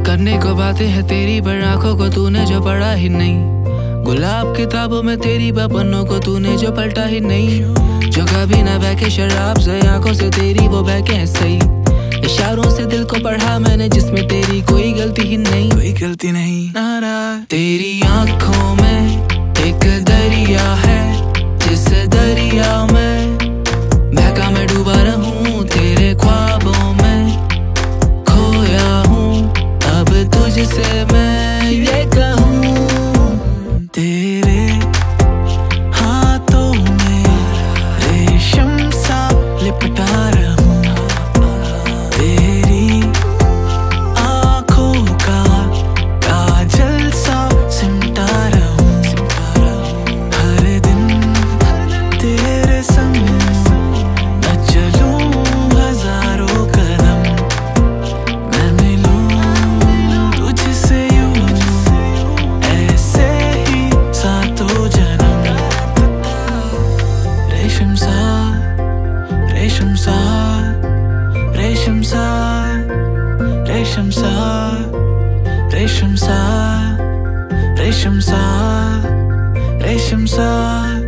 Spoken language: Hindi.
करने को बातें हैं तेरी पर आंखों को तूने जो पढ़ा ही नहीं। गुलाब किताबों में तेरी पन्नों को तूने जो पलटा ही नहीं। जो कभी ना बहके शराब से आंखों से तेरी वो बहके हैं सही। इशारों से दिल को पढ़ा मैंने जिसमें तेरी कोई गलती ही नहीं। कोई गलती नहीं नारा। तेरी आंखों में एक दरिया है जिस दरिया में बहका मैं डूबा रहूं। तेरे ख्वाबों में खोया हूँ अब तुझसे मैं ये कहूँ। तेरे हाथों में रेशम सा लिपटा रहूं। तेरी आँखों का काजल सा सिमटा रहूं। हर दिन तेरे संग मैं चलूं हजारों कदम। मैं मिलूं तुझसे यूं ऐसे ही सातों जन्म। रेशम सा रेशम सा रेशम सा रेशम सा रेशम सा रेशम सा रेशम सा।